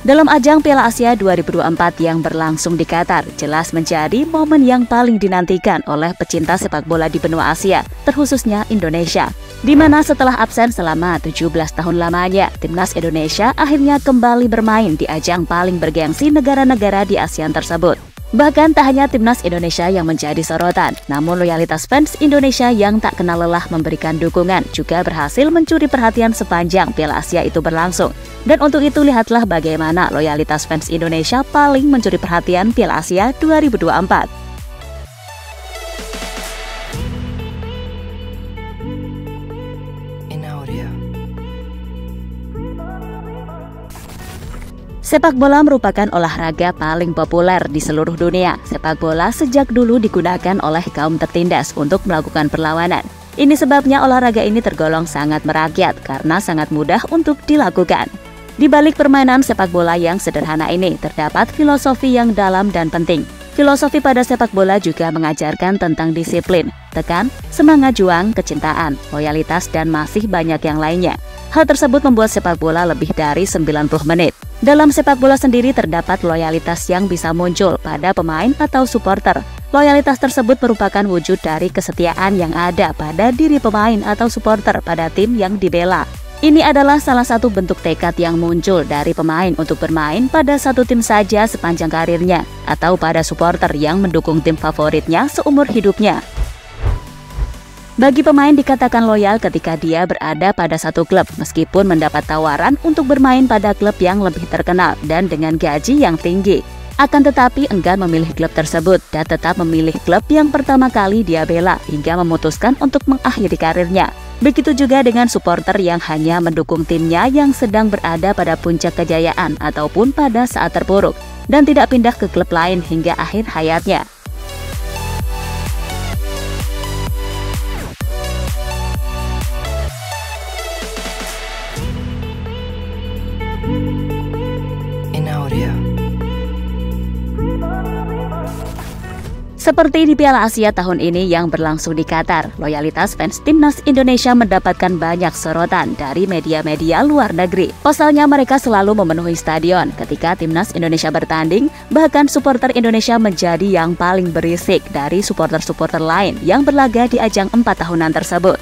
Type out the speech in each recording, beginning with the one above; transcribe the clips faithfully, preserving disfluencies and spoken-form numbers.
Dalam ajang Piala Asia dua ribu dua puluh empat yang berlangsung di Qatar, jelas menjadi momen yang paling dinantikan oleh pecinta sepak bola di benua Asia, terkhususnya Indonesia. Di mana setelah absen selama tujuh belas tahun lamanya, Timnas Indonesia akhirnya kembali bermain di ajang paling bergengsi negara-negara di ASEAN tersebut. Bahkan tak hanya Timnas Indonesia yang menjadi sorotan, namun loyalitas fans Indonesia yang tak kenal lelah memberikan dukungan juga berhasil mencuri perhatian sepanjang Piala Asia itu berlangsung. Dan untuk itu lihatlah bagaimana loyalitas fans Indonesia paling mencuri perhatian Piala Asia dua ribu dua puluh empat. Sepak bola merupakan olahraga paling populer di seluruh dunia. Sepak bola sejak dulu digunakan oleh kaum tertindas untuk melakukan perlawanan. Ini sebabnya olahraga ini tergolong sangat merakyat karena sangat mudah untuk dilakukan. Di balik permainan sepak bola yang sederhana ini, terdapat filosofi yang dalam dan penting. Filosofi pada sepak bola juga mengajarkan tentang disiplin, tekan, semangat juang, kecintaan, loyalitas, dan masih banyak yang lainnya. Hal tersebut membuat sepak bola lebih dari sembilan puluh menit. Dalam sepak bola sendiri terdapat loyalitas yang bisa muncul pada pemain atau supporter. Loyalitas tersebut merupakan wujud dari kesetiaan yang ada pada diri pemain atau supporter pada tim yang dibela. Ini adalah salah satu bentuk tekad yang muncul dari pemain untuk bermain pada satu tim saja sepanjang karirnya, atau pada supporter yang mendukung tim favoritnya seumur hidupnya. Bagi pemain dikatakan loyal ketika dia berada pada satu klub, meskipun mendapat tawaran untuk bermain pada klub yang lebih terkenal dan dengan gaji yang tinggi. Akan tetapi enggan memilih klub tersebut dan tetap memilih klub yang pertama kali dia bela hingga memutuskan untuk mengakhiri karirnya. Begitu juga dengan supporter yang hanya mendukung timnya yang sedang berada pada puncak kejayaan ataupun pada saat terpuruk dan tidak pindah ke klub lain hingga akhir hayatnya. Seperti di Piala Asia tahun ini yang berlangsung di Qatar, loyalitas fans Timnas Indonesia mendapatkan banyak sorotan dari media-media luar negeri. Pasalnya mereka selalu memenuhi stadion ketika Timnas Indonesia bertanding, bahkan supporter Indonesia menjadi yang paling berisik dari supporter-supporter lain yang berlaga di ajang empat tahunan tersebut.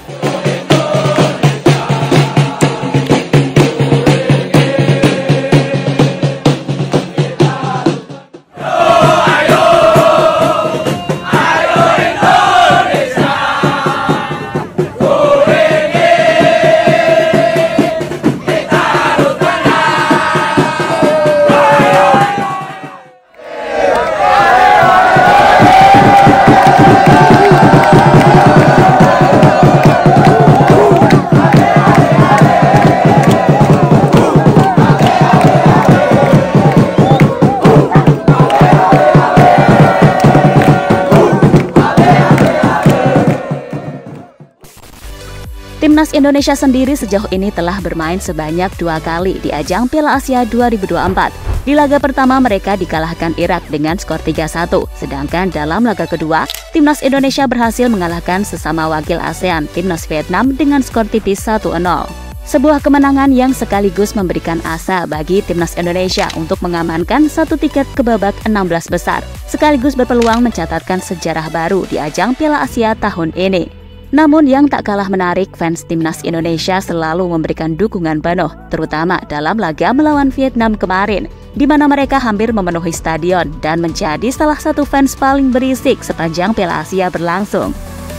Timnas Indonesia sendiri sejauh ini telah bermain sebanyak dua kali di ajang Piala Asia dua ribu dua puluh empat. Di laga pertama mereka dikalahkan Irak dengan skor tiga satu, sedangkan dalam laga kedua, Timnas Indonesia berhasil mengalahkan sesama wakil ASEAN, Timnas Vietnam dengan skor tipis satu nol. Sebuah kemenangan yang sekaligus memberikan asa bagi Timnas Indonesia untuk mengamankan satu tiket ke babak enam belas besar, sekaligus berpeluang mencatatkan sejarah baru di ajang Piala Asia tahun ini. Namun yang tak kalah menarik, fans Timnas Indonesia selalu memberikan dukungan penuh, terutama dalam laga melawan Vietnam kemarin, di mana mereka hampir memenuhi stadion dan menjadi salah satu fans paling berisik sepanjang Piala Asia berlangsung.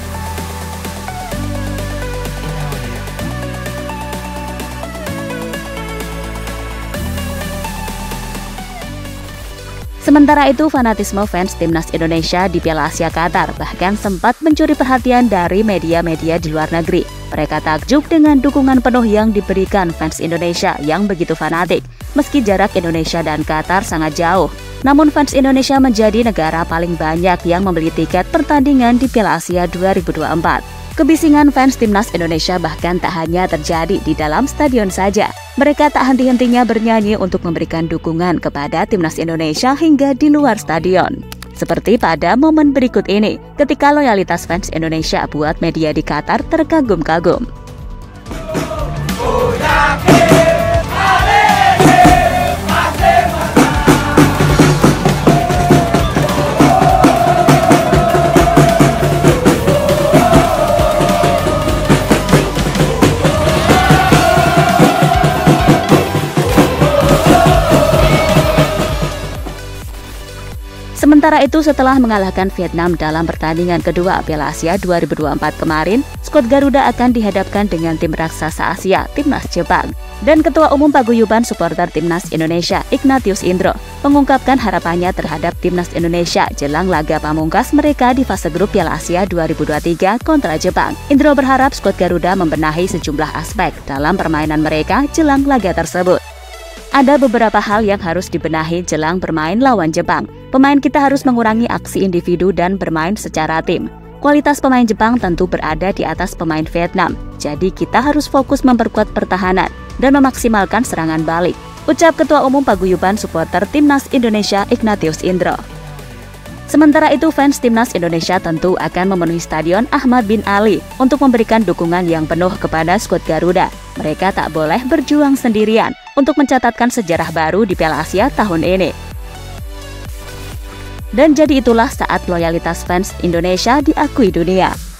Sementara itu, fanatisme fans Timnas Indonesia di Piala Asia Qatar bahkan sempat mencuri perhatian dari media-media di luar negeri. Mereka takjub dengan dukungan penuh yang diberikan fans Indonesia yang begitu fanatik. Meski jarak Indonesia dan Qatar sangat jauh, namun fans Indonesia menjadi negara paling banyak yang membeli tiket pertandingan di Piala Asia dua ribu dua puluh empat. Kebisingan fans Timnas Indonesia bahkan tak hanya terjadi di dalam stadion saja. Mereka tak henti-hentinya bernyanyi untuk memberikan dukungan kepada Timnas Indonesia hingga di luar stadion. Seperti pada momen berikut ini, ketika loyalitas fans Indonesia buat media di Qatar terkagum-kagum. Sementara itu, setelah mengalahkan Vietnam dalam pertandingan kedua Piala Asia dua ribu dua puluh empat kemarin, skuad Garuda akan dihadapkan dengan tim raksasa Asia, Timnas Jepang. Dan Ketua Umum Paguyuban Supporter Timnas Indonesia, Ignatius Indro, mengungkapkan harapannya terhadap Timnas Indonesia jelang laga pamungkas mereka di fase grup Piala Asia dua ribu dua puluh tiga kontra Jepang. Indro berharap skuad Garuda membenahi sejumlah aspek dalam permainan mereka jelang laga tersebut. Ada beberapa hal yang harus dibenahi jelang bermain lawan Jepang. Pemain kita harus mengurangi aksi individu dan bermain secara tim. Kualitas pemain Jepang tentu berada di atas pemain Vietnam, jadi kita harus fokus memperkuat pertahanan dan memaksimalkan serangan balik, ucap Ketua Umum Paguyuban Supporter Timnas Indonesia Ignatius Indro. Sementara itu, fans Timnas Indonesia tentu akan memenuhi Stadion Ahmad bin Ali untuk memberikan dukungan yang penuh kepada skuad Garuda. Mereka tak boleh berjuang sendirian untuk mencatatkan sejarah baru di Piala Asia tahun ini. Dan jadi itulah saat loyalitas fans Indonesia diakui dunia.